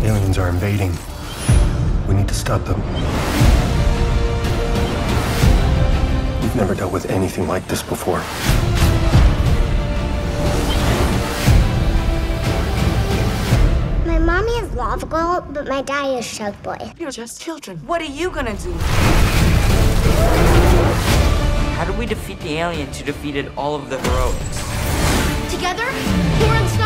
Aliens are invading. We need to stop them. We've never dealt with anything like this before. My mommy is LAVAGIRL, but my daddy is SHARKBOY. You're just children. What are you gonna do? How do we defeat the alien to defeat all of the heroics? Together, we're unstoppable.